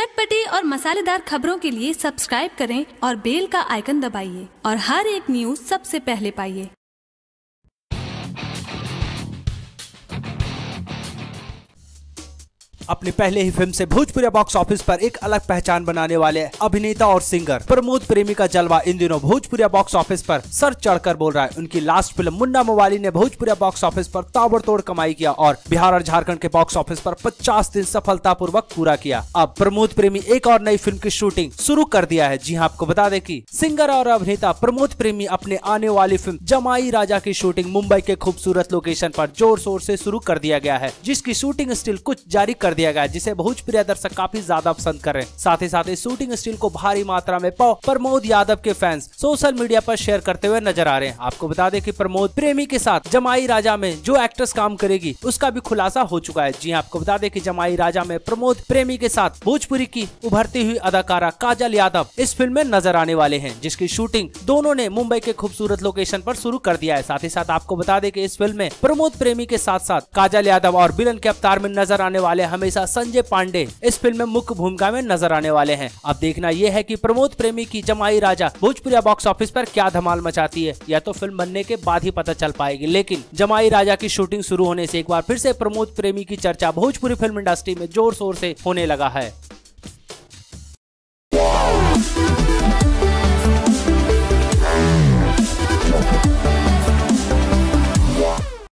चटपटी और मसालेदार खबरों के लिए सब्सक्राइब करें और बेल का आइकन दबाइए और हर एक न्यूज सबसे पहले पाइए। अपनी पहले ही फिल्म से भोजपुरी बॉक्स ऑफिस पर एक अलग पहचान बनाने वाले अभिनेता और सिंगर प्रमोद प्रेमी का जलवा इन दिनों भोजपुरी बॉक्स ऑफिस पर सर चढ़कर बोल रहा है। उनकी लास्ट फिल्म मुन्ना मवाली ने भोजपुरी बॉक्स ऑफिस पर ताबड़तोड़ कमाई किया और बिहार और झारखंड के बॉक्स ऑफिस पर 50 दिन सफलतापूर्वक पूरा किया। अब प्रमोद प्रेमी एक और नई फिल्म की शूटिंग शुरू कर दिया है। जी हाँ, आपको बता दें कि सिंगर और अभिनेता प्रमोद प्रेमी अपने आने वाली फिल्म जमाई राजा की शूटिंग मुंबई के खूबसूरत लोकेशन पर जोर शोर से शुरू कर दिया गया है, जिसकी शूटिंग स्टिल कुछ जारी कर दिया गया है, जिसे भोजपुरी दर्शक काफी ज्यादा पसंद कर रहे हैं। साथ ही साथ इस शूटिंग स्टिल को भारी मात्रा में प्रमोद यादव के फैंस सोशल मीडिया पर शेयर करते हुए नजर आ रहे हैं। आपको बता दें कि प्रमोद प्रेमी के साथ जमाई राजा में जो एक्ट्रेस काम करेगी उसका भी खुलासा हो चुका है। जी आपको बता दें कि जमाई राजा में प्रमोद प्रेमी के साथ भोजपुरी की उभरती हुई अदाकारा काजल यादव इस फिल्म में नजर आने वाले हैं, जिसकी शूटिंग दोनों ने मुंबई के खूबसूरत लोकेशन पर शुरू कर दिया है। साथ ही साथ आपको बता दें कि इस फिल्म में प्रमोद प्रेमी के साथ साथ काजल यादव और विलन के अवतार में नजर आने वाले हमेशा संजय पांडे इस फिल्म में मुख्य भूमिका में नजर आने वाले हैं। अब देखना यह है कि प्रमोद प्रेमी की जमाई राजा भोजपुरी बॉक्स ऑफिस पर क्या धमाल मचाती है, या तो फिल्म बनने के बाद ही पता चल पाएगी। लेकिन जमाई राजा की शूटिंग शुरू होने से एक बार फिर से प्रमोद प्रेमी की चर्चा भोजपुरी फिल्म इंडस्ट्री में जोर शोर से होने लगा है।